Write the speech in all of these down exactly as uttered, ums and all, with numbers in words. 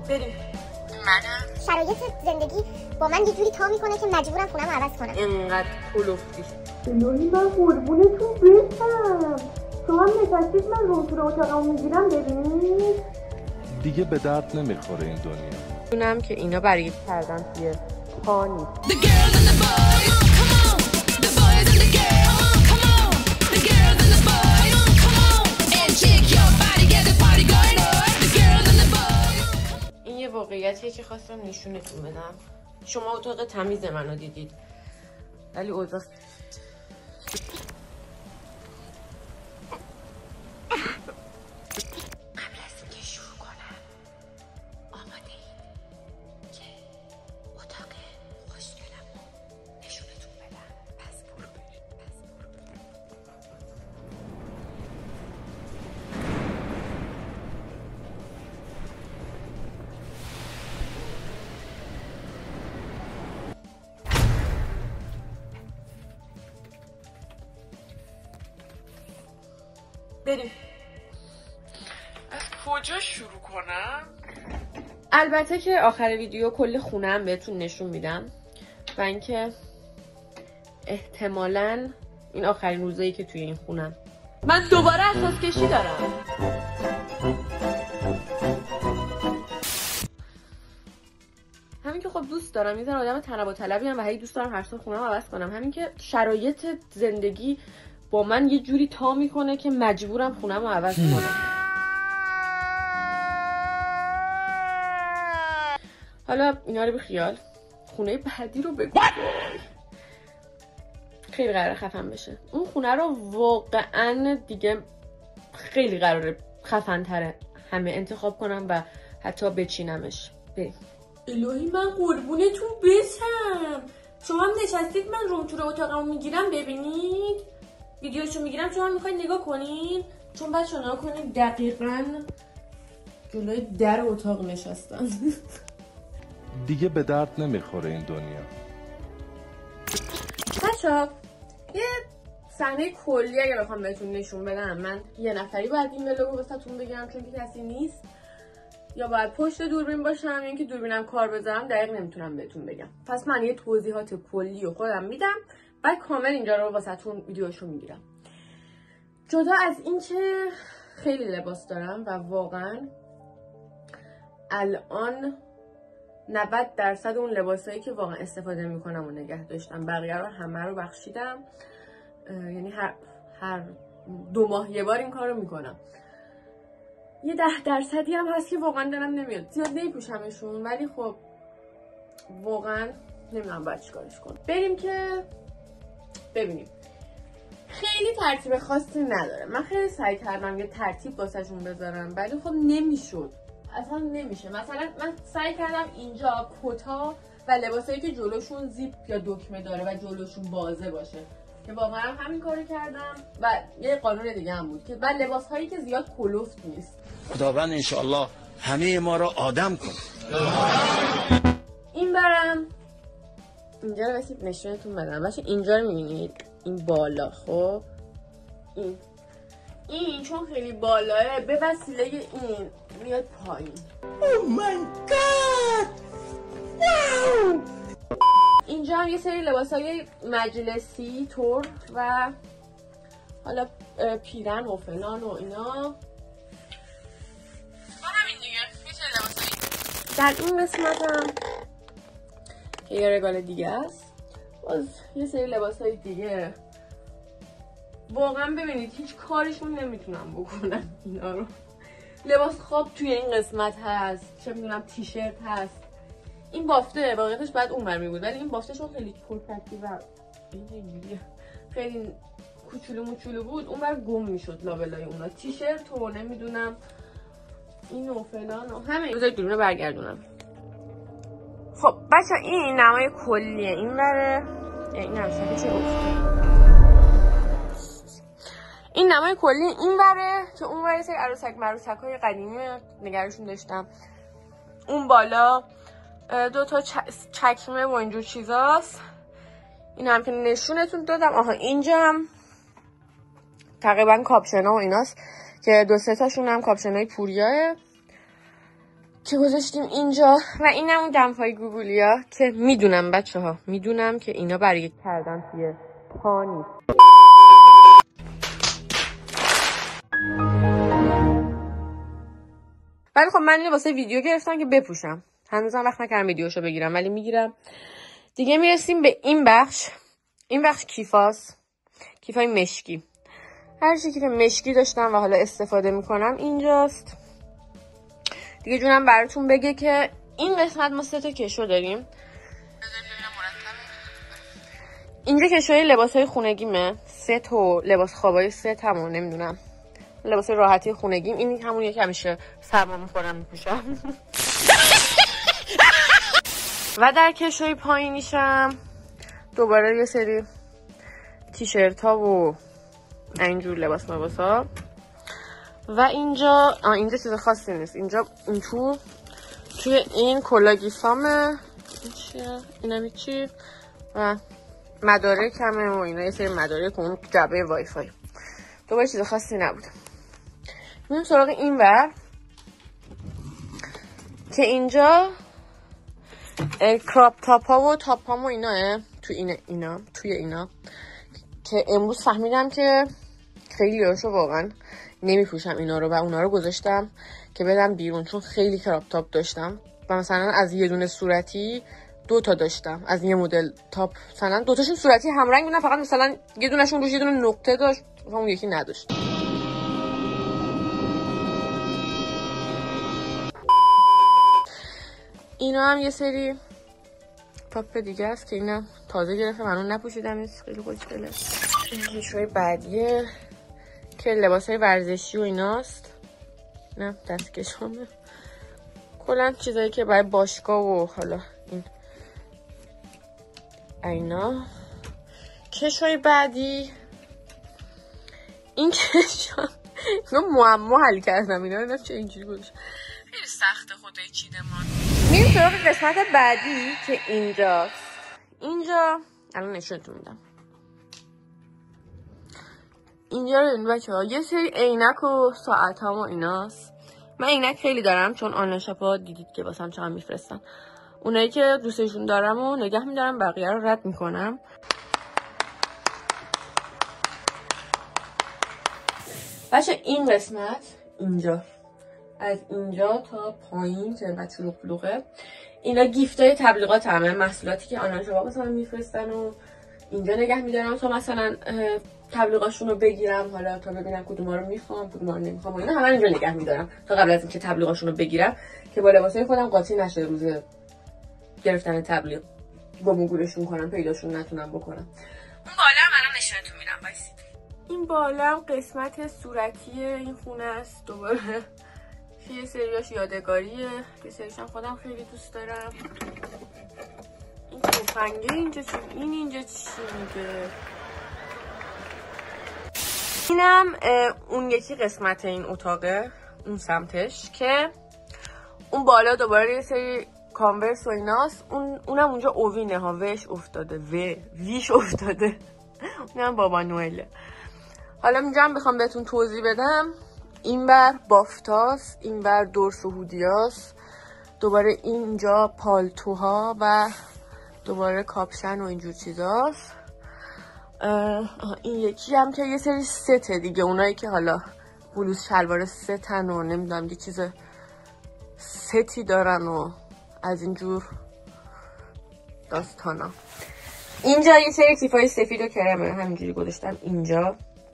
بریم. منم شرایط زندگی با من یه جوری تا میکنه که مجبورم خونم عوض کنم. اینقدر کلوفتی. الهی من قربونتون برسم. شما هم نشستید من روم تو اتاقم میگیرم ببینید. دیگه به درد نمیخوره این دنیا. دونم که اینا برای کردن توی پا نیست. این یه واقعیتیه که خواستم نشونتون بدم. شما اتاق تمیز منو دیدید ولی اوضاع بریم. از کجا شروع کنم؟ البته که آخر ویدیو کل خونم بهتون نشون میدم و اینکه احتمالاً این آخرین روزایی که توی این خونم. من دوباره اساس کشی دارم. همین که خب دوست دارم، یه ذره آدم طلب و طلبی ام و هی دوست دارم هر سال خونم عوض کنم. همین که شرایط زندگی با من یه جوری تا میکنه که مجبورم خونم رو عوض کنم. حالا اینا رو بخیال، خونه بعدی رو بگو. خیلی قراره خفن بشه. اون خونه رو واقعا دیگه خیلی قراره خفن تره همه انتخاب کنم و حتی بچینمش. بریم. الهی من قربونتون برسم. شما هم نشستید من روم تو اتاقمو میگیرم ببینید. ویدیوشو میگیرم شما میخواید نگاه کنین. چون بچه‌ها نگاه کنین دقیقاً جلوی در اتاق نشستن. دیگه به درد نمیخوره این دنیا. بچه‌ها یه صحنه کلی اگه بخوام بهتون نشون بدم، من یه نفری باید این ولوگو واسهتون بگیرم چون که کسی نیست، یا باید پشت دوربین باشم یا اینکه دوربینم کار بذارم، دقیق نمیتونم بهتون بگم. پس من یه توضیحات کلی رو خودم میدم بعد کامل اینجا رو واسهتون ویدیوشو میگیرم. جدا از این که خیلی لباس دارم و واقعا الان نود درصد اون لباسایی که واقعا استفاده میکنم و نگه داشتم، بقیه رو همه رو بخشیدم. یعنی هر هر دو ماه یه بار این کارو میکنم. یه ده درصدی هم هست که واقعا دلم نمیاد زیاد نمیپوشمشون، ولی خب واقعا نمیدونم باید چیکارش کنم. بریم که ببینیم. خیلی ترتیب خاصی نداره. من خیلی سعی کردم یه ترتیب واسهشون بذارم ولی خب نمیشد، اصلا نمیشه. مثلا من سعی کردم اینجا کتا و لباسایی که جلوشون زیپ یا دکمه داره و جلوشون بازه باشه که واقعا همین کارو کردم. و یه قانون دیگه هم بود که بعد لباسهایی که زیاد کلفت نیست. خداوند انشالله همه ما رو آدم کن. این برم اینجا رو بسید نشونتون بدم. باشه اینجا رو میبینید این بالا، خب این این چون خیلی بالاه به وسیله این میاد پایین. او مای گاد واو. اینجا هم یه سری لباسای مجلسی طور و حالا پیرن و فلان و اینا. همین دیگه میشه لباسایی. در این قسمت هم که یه رگال دیگه است، باز یه سری لباسای دیگه. واقعا ببینید هیچ کارشون نمیتونم بکنم اینا رو. لباس خواب توی این قسمت هست، چه میدونم تیشرت هست. این بافته واقعیتش بعد اون برمی بود ولی این بافتهشون خیلی پرپکی و اینجوریه خیلی کوچولو موچولو بود، اون بر گم میشد لابلای اونا. تیشرت و نمیدونم این و فلان و همه. بذارید دوربین رو برگردونم. خب بچه این نمای کلیه. این بره این همسکه چه گفته این نمای کلی این بره که اون بره سری عروسک مروسک های قدیمی نگرشون داشتم. اون بالا دو تا چکمه و اینجور چیزاست. این هم که نشونتون دادم. آها اینجا هم تقریبا کاپشنا و ایناست که دو سه تاشون هم کاپشنای پوریاه که گذاشتیم اینجا. و اینم اون دمپای گوگولیا که میدونم بچه ها میدونم که اینا برای کردن توی پا نیست. ولی خب من اینو واسه ویدیو گرفتم که بپوشم. هنوزم وقت نکردم ویدیوشو بگیرم ولی میگیرم دیگه. میرسیم به این بخش. این بخش کیفاست، کیفای مشکی. هر چی کیف مشکی داشتم و حالا استفاده میکنم اینجاست دیگه. جونم براتون بگه که این قسمت ما سه تا کشو داریم. اینجا کشوی لباسای خونگیمه، ست و لباس خوابای ست همون نمیدونم لباس راحتی خونگیم. این همونیه که همیشه سرما میخورم میپوشم. و در کشوی پایینیشم دوباره یه سری تیشرت ها و اینجور لباس مباس ها. و اینجا آه اینجا چیز خاصی نیست. اینجا این تو توی این کلاگیفامه. این چیه؟ اینم چی؟ و مدارک همه و اینا، یه سری مدارک و اون جعبه وای فای. دوباره چیز خاصی نبود. میریم سراغ این ور که اینجا کراپ تاپ ها و تاپ ها و اینا تو این اینا توی اینا که امروز فهمیدم که خیلی هاشو واقعا نمیپوشم اینا رو و اونا رو گذاشتم که بدم بیرون، چون خیلی کراپ تاپ داشتم و مثلا از یه دونه صورتی دو تا داشتم. از یه مدل تاپ مثلا دو تاشون صورتی همرنگ بودن، فقط مثلا یه دونهشون روش یه دونه نقطه داشت و اون یکی نداشت. اینا هم یه سری تاپ دیگه است که اینا تازه گرفتم، من نپوشیدم. خیلی خوشگله. این شوی بعدیه که لباسای ورزشی و ایناست. نه دستکشامه. کلا چیزایی که برای باشگاه و حالا این اینا. کشوی بعدی این کشم اینو معما حل کردم. اینا رو چه اینجوری گذاشتم، خیلی سخته خدای چیدمان. میریم سراغ قسمت بعدی که اینجاست. اینجا الان نشونتون میدم. اینجا رو این بچه ها یه سری عینک و ساعت هم و ایناست. من عینک خیلی دارم چون آنلاین شاپ ها دیدید که واسم چقدر میفرستن. اونایی که دوستشون دارم و نگه میدارم، بقیه رو رد میکنم. بچه این قسمت اینجا از اینجا تا پایین چقدر چلوق پلوقه. اینا گیفتای تبلیغات همه، محصولاتی که آنلاین شاپ مثلا میفرستن و اینجا نگه میدارم تا مثلا تبلیغاشون رو بگیرم، حالا تا ببینم کدوما رو میخوام کدوما رو نمیخوام و اینا همه اینجا نگه میدارم تا قبل از اینکه تبلیغاشون رو بگیرم که با لباسای خودم قاطی نشه روز گرفتن تبلیغ گم گورشون کنم پیداشون نتونم بکنم. اون بالا هم الان نشونتون میدم وایسید. این بالا هم قسمت صورتی این خونه است. دوباره یه سریاش یادگاریه، یه سریش هم خودم خیلی دوست دارم. این تفنگه اینجا چی؟ این اینجا چی میگه؟ اینم اون یکی قسمت این اتاقه، اون سمتش که اون بالا دوباره یه سری کانورس و ایناست. اون اونم اونجا اوینه ها، وش افتاده، و ویش افتاده. اونم بابا نوئله. حالا اینجا هم بخوام بهتون توضیح بدم، این بر بافتاست، این بر دورس و هودیاست، دوباره اینجا پالتوها و دوباره کاپشن و اینجور چیزاست. این یکی هم که یه سری سته دیگه، اونایی که حالا بلوز شلوار ستن و نمیدونم یه چیز ستی دارن و از اینجور داستانا. اینجا یه سری کیفای سفید و کرمه همینجوری گذاشتم اینجا.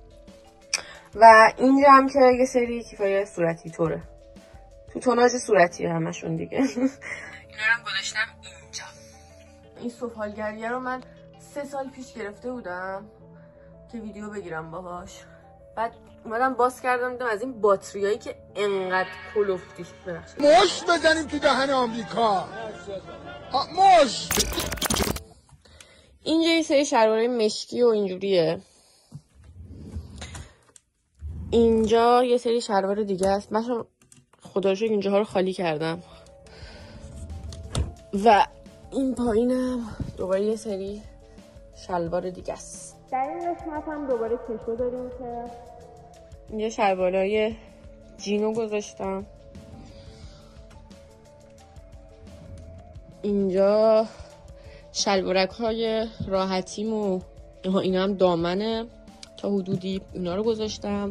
و اینجا هم که یه سری کیفای صورتی طوره، تو توناژ صورتی همشون دیگه. اینا رو هم گذاشتم اینجا. این سفالگریه رو من سه سال پیش گرفته بودم که ویدیو بگیرم باهاش. بعد اومدم باز کردم دیدم از این باتریایی که انقدر کلوفتیش ببخشید مش بزنیم تو دهن آمریکا. مش. اینجا یه سری شلوارای مشکی و اینجوریه. اینجا یه سری شلوار دیگه است. من خدا رو شکر اینجاها رو خالی کردم. و این پایینم دوباره یه سری شلوار دیگه است. در این قسمت هم دوباره کشو داریم که اینجا شلوارای جینو گذاشتم. اینجا شلوارک های راحتیم و اینا هم دامنه تا حدودی اینا رو گذاشتم.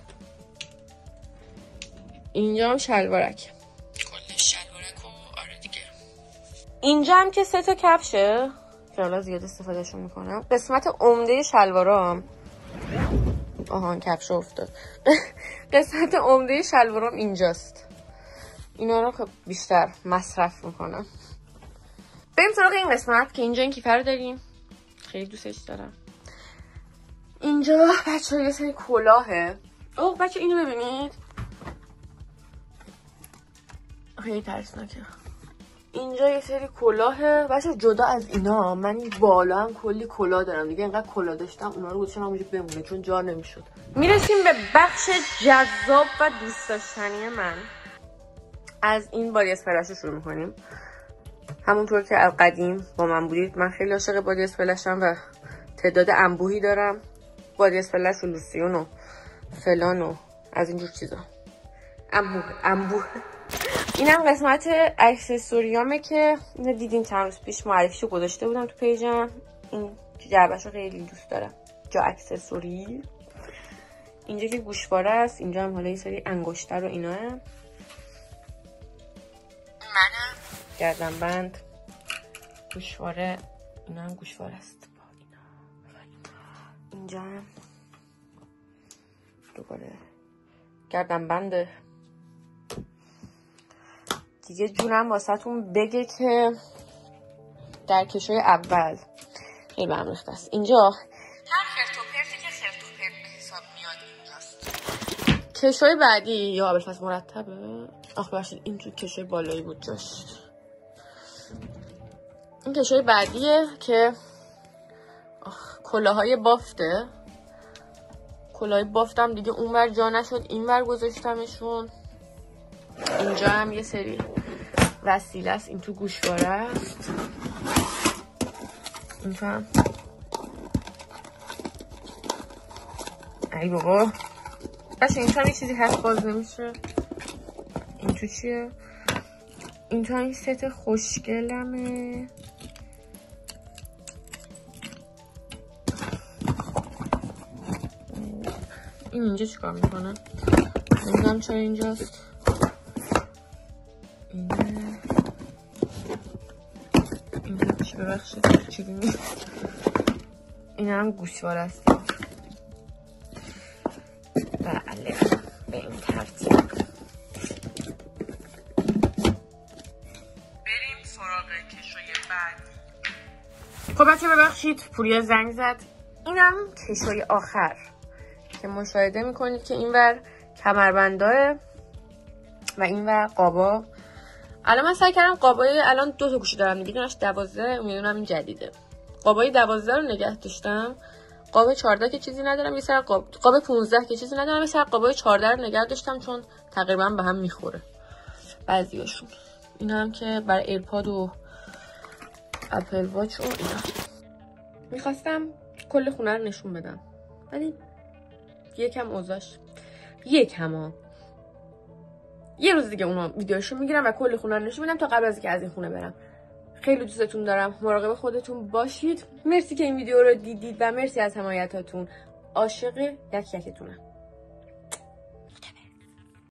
اینجا هم شلوارک، کل شلوارک و آره دیگه. اینجا هم که سه تا کفشه که حالا زیاد استفادهشون میکنم. قسمت عمده شلوارام آهان کفش افتاد. قسمت عمده شلوارام اینجاست. اینا رو خب بیشتر مصرف میکنم. بریم سراغ این قسمت که اینجا این کیفه رو داریم. خیلی دوستش دارم. اینجا بچه ها یه سری کلاهه. اوه بچه اینو ببینید. خیلی ترسناکه. اینجا یه سری کلاهه. بچه جدا از اینا من این بالا هم کلی کلاه دارم دیگه. اینقدر کلاه داشتم اونا رو گذاشتم همونجا بمونه چون جا نمیشد. میرسیم به بخش جذاب و دوست داشتنی من. از این بادی اسپلش رو شروع میکنیم. همونطور که قدیم با من بودید من خیلی عاشق بادی اسپلشم و تعداد انبوهی دارم. بادی اسپلش و لوسیون و فلان و از اینجور چیزا. انبوه انبوه اینم قسمت اکسسوریامه که دیدین چند روز پیش معرفیشو گذاشته بودم تو پیجم. این جعبهشو خیلی دوست دارم. جا اکسسوری. اینجا که گوشواره است. اینجا هم حالا یه سری انگشتر و ایناه. منم گردنبند، گوشواره. اینا هم گوشواره است. اینجا هم دوباره گردنبنده دیگه. جونم واسه تون بگه که در کشوی اول خیلی به هم ریخته است. اینجا هر خرت و پرتی که خرت و پرت حساب میاد اینجاست. کشوی بعدی یا ابوالفضل مرتبه. آخ باشید این تو کشوی بالایی بود جاش. این کشوی بعدیه که کلاهای بافته. کلاهای بافتم دیگه اونور جا نشد اینور گذاشتمشون. اینجا هم یه سری وسیله است. این تو گوشواره است. اینجا هم ای بابا باشه اینجا یه چیزی هست باز نمیشه. این تو چیه؟ اینجا این ست خوشگلمه. این اینجا چیکار میکنه؟ نمیدونم چرا اینجاست. اینه اینجا چی ببخشید چیزی نیست. این هم گوشواره است. بله به این ترتیب بریم سراغ کشوی بعد. خب بچه ببخشید پوریا زنگ زد. اینم کشوی آخر که مشاهده میکنید که اینور کمربنداه و اینور قابا. الان من سعی کردم قابای الان دو تا گوشی دارم دیگه. دونش دوازده میدونم این جدیده. قابای دوازده رو نگه داشتم. قاب چهارده که چیزی ندارم. یه سر قاب قاب پانزده که چیزی ندارم. یه سر قابای چهارده رو نگه داشتم چون تقریبا به هم میخوره بعضیاشون. اینا هم که برای ایرپاد و اپل واچ و اینا. میخواستم کل خونه رو نشون بدم ولی یکم اوضاعش یکم ها یه روز دیگه اونا ویدیوشو میگیرم و کل خونه رو نشون میدم تا قبل از اینکه از این خونه برم. خیلی دوستتون دارم. مراقب خودتون باشید. مرسی که این ویدیو رو دیدید و مرسی از حمایتاتون. عاشق یک یکتونم.